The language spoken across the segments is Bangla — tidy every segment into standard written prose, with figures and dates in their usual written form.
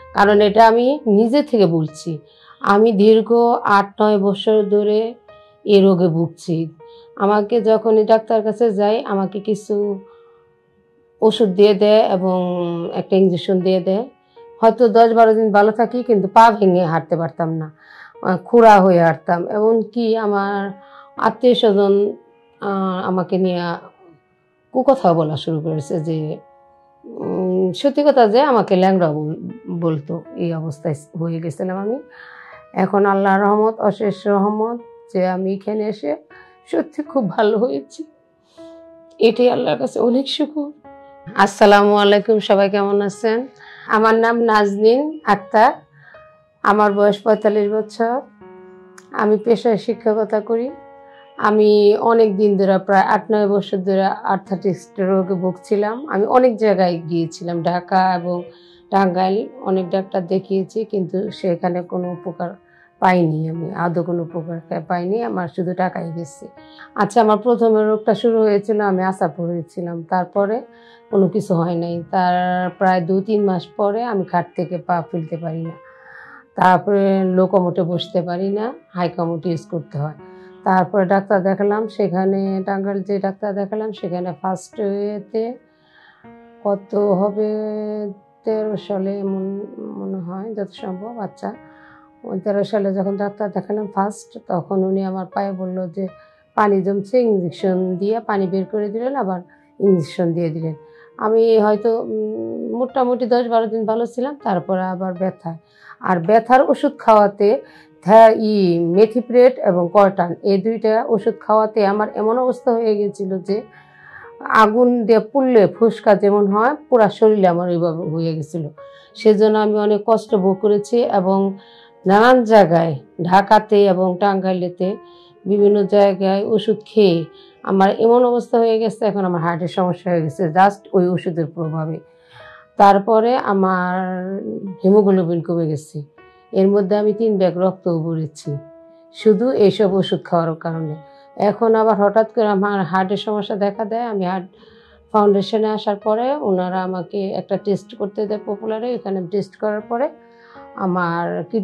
কারণ এটা আমি নিজে থেকে বলছি। আমি দীর্ঘ ৮-৯ বছর ধরে এ রোগে ভুগছি। আমাকে যখনই ডাক্তার কাছে যাই আমাকে কিছু ওষুধ দিয়ে দেয় এবং একটা ইঞ্জেকশন দিয়ে দেয়। হয়তো ১০-১২ দিন ভালো থাকি, কিন্তু পা ভেঙে হাঁটতে পারতাম না, খোঁড়া হয়ে হাঁটতাম। এমনকি আমার আত্মীয়স্বজন আমাকে নিয়ে কুকথাও বলা শুরু করেছে যে সত্যি কথা যে আমাকে ল্যাংড়া বলতো। এই অবস্থায় হয়ে গেছিলাম আমি। এখন আল্লাহর রহমত, অশেষ রহমত যে আমি এখানে এসে সত্যি খুব ভালো হয়েছি। এটাই আল্লাহর কাছে অনেক শুকর। আসসালামু আলাইকুম, সবাই কেমন আছেন? আমার নাম নাজনীন আক্তার। আমার বয়স ৪৫ বছর। আমি পেশায় শিক্ষকতা করি। আমি অনেক দিন ধরে, প্রায় ৮-৯ বছর ধরে আর্থ্রাইটিস রোগে ভুগছিলাম। আমি অনেক জায়গায় গিয়েছিলাম, ঢাকা এবং টাঙ্গাইল, অনেক ডাক্তার দেখিয়েছি, কিন্তু সেখানে কোনো উপকার পাইনি। আমি আদৌ কোনো উপকার পাইনি, আমার শুধু টাকাই গেছে। আচ্ছা, আমার প্রথমে রোগটা শুরু হয়েছিল, আমি আসাপুর হয়েছিলাম, তারপরে কোনো কিছু হয় নাই। তার প্রায় ২-৩ মাস পরে আমি খাট থেকে পা ফেলতে পারি না, তারপরে লোকোমোটে বসতে পারি না, হাইকমোট ইউজ করতে হয়। তারপরে ডাক্তার দেখালাম, সেখানে টাঙ্গাইল যে ডাক্তার দেখালাম সেখানে ফার্স্ট ইয়েতে কত হবে ১৩ সালে এমন মনে হয়, যত সম্ভব। আচ্ছা, ১৩ সালে যখন ডাক্তার দেখালাম ফার্স্ট, তখন উনি আমার পায়ে বললো যে পানি জমছে, ইঞ্জেকশন দিয়ে পানি বের করে দিলেন, আবার ইঞ্জেকশন দিয়ে দিলেন। আমি হয়তো মোটামুটি ১০-১২ দিন ভালো ছিলাম, তারপরে আবার ব্যথা। আর ব্যথার ওষুধ খাওয়াতে মেথিপ্রেট এবং কর্টান, এই দুইটা ওষুধ খাওয়াতে আমার এমন অবস্থা হয়ে গেছিল যে আগুন দিয়ে পুড়লে ফুসকা যেমন হয়, পুরা শরীরে আমার ওইভাবে হয়ে গেছিল। সেজন্য আমি অনেক কষ্ট ভোগ করেছি এবং নানান জায়গায়, ঢাকাতে এবং টাঙ্গাইলেতে বিভিন্ন জায়গায় ওষুধ খেয়ে আমার এমন অবস্থা হয়ে গেছে, এখন আমার হার্টের সমস্যা হয়ে গেছে জাস্ট ওই ওষুধের প্রভাবে। তারপরে আমার হিমোগ্লোবিন কমে গেছে, এর মধ্যে আমি ৩ ব্যাগ রক্তও পড়েছি শুধু এইসব ওষুধ খাওয়ার কারণে। এখন আবার হঠাৎ করে আমার হার্টের সমস্যা দেখা দেয়। আমি হার্ট ফাউন্ডেশনে আসার পরে ওনারা আমাকে একটা টেস্ট করতে দেয় পপুলারে। এখানে টেস্ট করার পরে আমার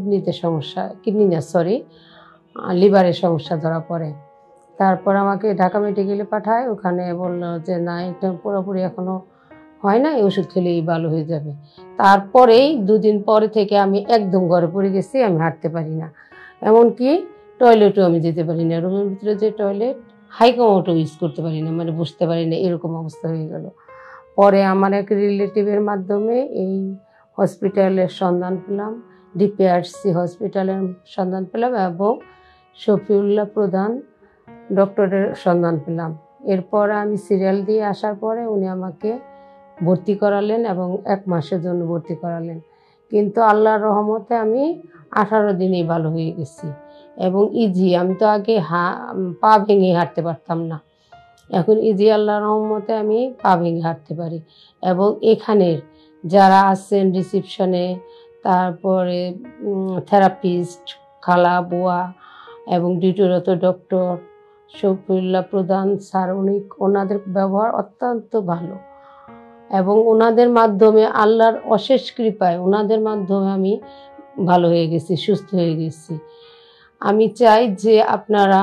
লিভারের সমস্যা ধরা পড়ে। তারপর আমাকে ঢাকা মেডিকেলে পাঠায়। ওখানে বললো যে না, এটা পুরোপুরি এখনও হয় না, এই ওষুধ খেলেই ভালো হয়ে যাবে। তারপরেই ২ দিন পরে থেকে আমি একদম ঘরে পড়ে গেছি, আমি হাঁটতে পারি না, এমনকি টয়লেটেও আমি যেতে পারি না। রুমের ভিতরে যে টয়লেট, হাইকমোটও ইউজ করতে পারি না, মানে বসতে পারি না, এরকম অবস্থা হয়ে গেল। পরে আমার এক রিলেটিভের মাধ্যমে এই হসপিটালের সন্ধান পেলাম, ডিপিআরসি হসপিটালের সন্ধান পেলাম এবং শফিউল্লাহ প্রধান ডক্টরের সন্ধান পেলাম। এরপর আমি সিরিয়াল দিয়ে আসার পরে উনি আমাকে ভর্তি করালেন এবং ১ মাসের জন্য ভর্তি করালেন। কিন্তু আল্লাহর রহমতে আমি ১৮ দিনেই ভালো হয়ে গেছি এবং ইজি। আমি তো আগে পা ভেঙে হাঁটতে পারতাম না, এখন ইজি আল্লাহর রহমতে আমি পা ভেঙে হাঁটতে পারি। এবং এখানের যারা আছেন রিসিপশনে, তারপরে থেরাপিস্ট, খালা, বুয়া এবং ডিউটিরত ডক্টর শফিউল্লাহ প্রধান স্যার, ওনাদের ব্যবহার অত্যন্ত ভালো এবং ওনাদের মাধ্যমে আল্লাহর অশেষ কৃপায় ওনাদের মাধ্যমে আমি ভালো হয়ে গেছি, সুস্থ হয়ে গেছি। আমি চাই যে আপনারা,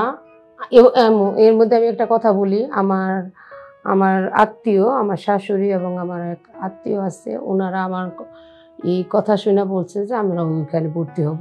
এর মধ্যে আমি একটা কথা বলি, আমার আত্মীয়, আমার শাশুড়ি এবং আমার এক আত্মীয় আছে, ওনারা আমার এই কথা শুনে বলছে যে আমরা ওইখানে ভর্তি হব।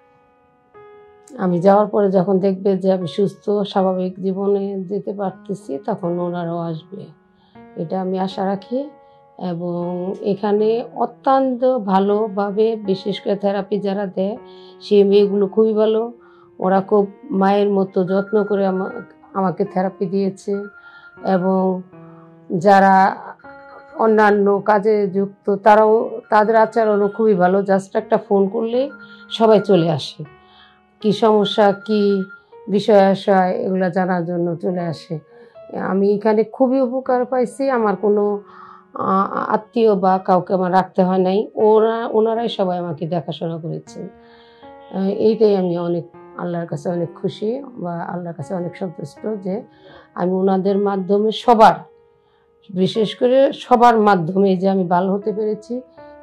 আমি যাওয়ার পরে যখন দেখবে যে আমি সুস্থ স্বাভাবিক জীবনে যেতে পারতেছি, তখন ওনারাও আসবে, এটা আমি আশা রাখি। এবং এখানে অত্যন্ত ভালোভাবে, বিশেষ করে থেরাপি যারা দেয় সেই মেয়েগুলো খুবই ভালো। ওরা খুব মায়ের মতো যত্ন করে আমাকে থেরাপি দিয়েছে। এবং যারা অন্যান্য কাজে যুক্ত তারাও, তাদের আচরণও খুবই ভালো। জাস্ট একটা ফোন করলেই সবাই চলে আসে, কি সমস্যা, কি বিষয় আশয়, এগুলো জানার জন্য চলে আসে। আমি এখানে খুবই উপকার পাইছি। আমার কোনো আত্মীয় বা কাউকে আমার রাখতে হয় নাই, ওনারাই সবাই আমাকে দেখাশোনা করেছেন। এইটাই আমি অনেক আল্লাহর কাছে অনেক খুশি বা আল্লাহর কাছে অনেক সন্তুষ্ট যে আমি ওনাদের মাধ্যমে, বিশেষ করে সবার মাধ্যমে যে আমি ভালো হতে পেরেছি,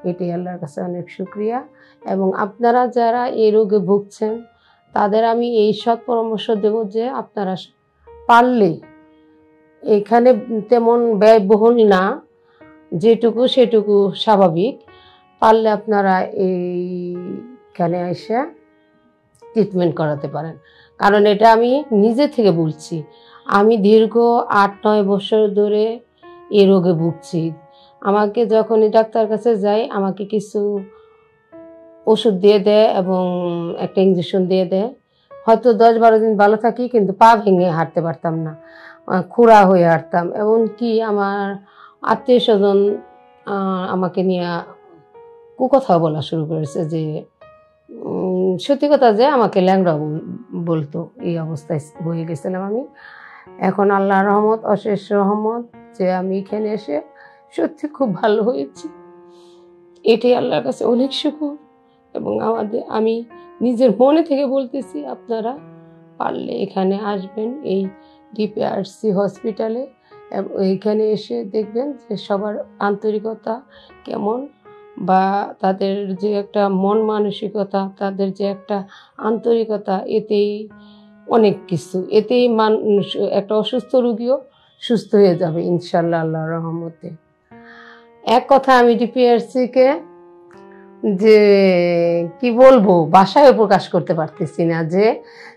এটাই আল্লাহর কাছে অনেক শুকরিয়া। এবং আপনারা যারা এই রোগে ভুগছেন তাদের আমি এই সৎ পরামর্শ দেব যে আপনারা পারলে এখানে তেমন ব্যয়বহুল না, যেটুকু সেটুকু স্বাভাবিক, পারলে আপনারা এইখানে এসে ট্রিটমেন্ট করাতে পারেন। কারণ এটা আমি নিজে থেকে বলছি, আমি দীর্ঘ 8-9 বছর ধরে এই রোগে ভুগছি। আমাকে যখনই ডাক্তার কাছে যাই আমাকে কিছু ওষুধ দিয়ে দেয় এবং একটা ইঞ্জেকশন দিয়ে দেয়। হয়তো 10-12 দিন ভালো থাকি, কিন্তু পা ভেঙে হাঁটতে পারতাম না, খুঁড়া হয়ে হাঁটতাম। এমনকি আমার আত্মীয় স্বজন আমাকে নিয়ে কুকথাও বলা শুরু করেছে, যে সত্যি কথা যে আমাকে ল্যাংড়া বলতো। এই অবস্থায় হয়ে গেছিলাম আমি। এখন আল্লাহর রহমত, অশেষ রহমত, যে আমি এখানে এসে সত্যি খুব ভালো হয়েছি। এটাই আল্লাহর কাছে অনেক শুকর। এবং আমি নিজের মনে থেকে বলতেছি, আপনারা পারলে এখানে আসবেন এই ডিপিআরসি হসপিটালে। এইখানে এসে দেখবেন যে সবার আন্তরিকতা কেমন, বা তাদের যে একটা মন মানসিকতা, তাদের যে একটা আন্তরিকতা, এতেই অনেক কিছু। এতেই মানুষ, একটা অসুস্থ রোগীও সুস্থ হয়ে যাবে ইনশাল্লাহ আল্লাহর রহমতে। এক কথা আমি ডিপিআরসিকে যে কি বলবো, ভাষায় প্রকাশ করতে পারতেছি না, যে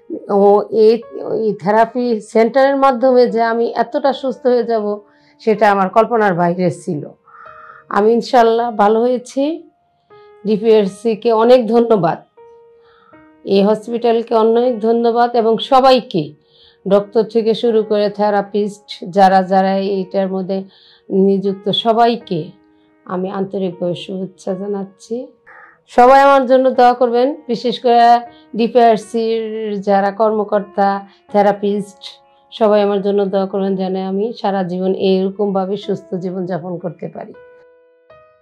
এই থেরাপি সেন্টারের মাধ্যমে যে আমি এতটা সুস্থ হয়ে যাব সেটা আমার কল্পনার বাইরে ছিল। আমি ইনশাল্লাহ ভালো হয়েছি। ডিপিআরসিকে অনেক ধন্যবাদ, এই হসপিটালকে অনেক ধন্যবাদ, এবং সবাইকে, ডক্টর থেকে শুরু করে থেরাপিস্ট যারা যারা এইটার মধ্যে নিযুক্ত সবাইকে আমি আন্তরিকভাবে শুভেচ্ছা জানাচ্ছি। সবাই আমার জন্য দোয়া করবেন, বিশেষ করে ডিপিআরসির যারা কর্মকর্তা, থেরাপিস্ট, সবাই আমার জন্য দোয়া করবেন যেন আমি সারা জীবন এরকমভাবে সুস্থ জীবনযাপন করতে পারি।